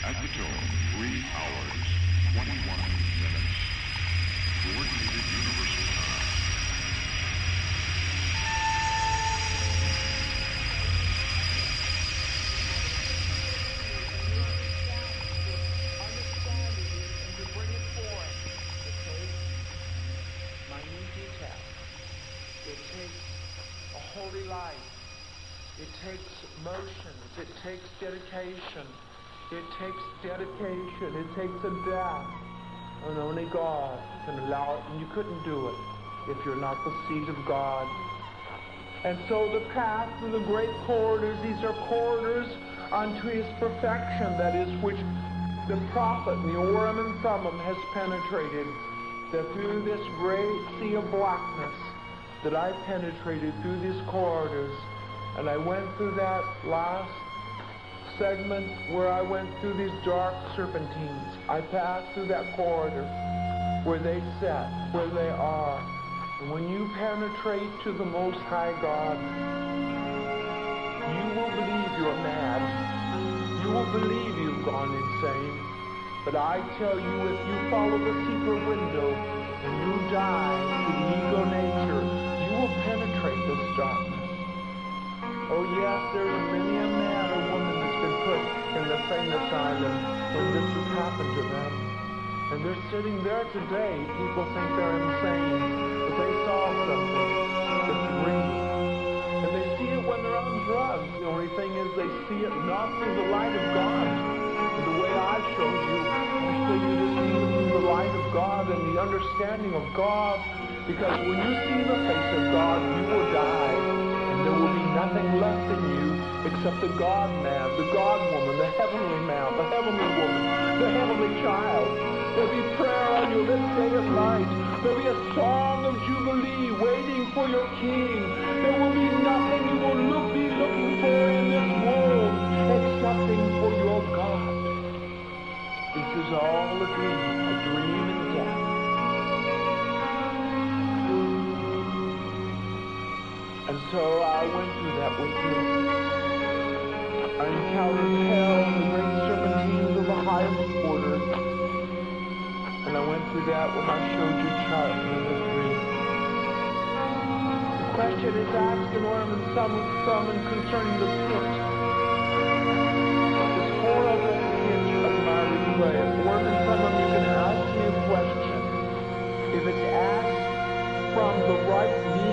At the tone, 3 hours, 21 minutes. Coordinated Universal Time. Understanding it and to bring it forth. It takes minute detail. It takes a holy life. It takes motions. It takes dedication. It takes dedication. It takes a death. And only God can allow it. And you couldn't do it if you're not the seed of God. And so the path and the great corridors, these are corridors unto his perfection. That is which the prophet, the Urim and Thummim, has penetrated. That through this great sea of blackness that I penetrated through these corridors. And I went through that last segment where I went through these dark serpentines. I passed through that corridor where they sit, where they are. And when you penetrate to the Most High God, you will believe you're mad. You will believe you've gone insane. But I tell you, if you follow the secret window and you die to the ego nature, you will penetrate this darkness. Oh yes, there's many a man or woman that's been put in the sane asylum when this has happened to them. And they're sitting there today. People think they're insane, but they saw something that's real. And they see it when they're on drugs. The only thing is they see it not through the light of God. And the way I showed you, I showed you to see it through the light of God and the understanding of God. Because when you see the face of God, you will die. There will be nothing left in you except the God-man, the God-woman, the heavenly man, the heavenly woman, the heavenly child. There'll be prayer on your lips day and night. There'll be a song of jubilee waiting for your king. There will be nothing you will be looking for in this world excepting for your God. This is all a dream in death. And so I went through that with you. I encountered hell and the great serpentines of the highest order. And I went through that when I showed you chart number 3. The question is asked in Urim and Thummim concerning the pit. This horrible pit of miry clay. In Urim and Thummim you can ask me a question. If it's asked from the right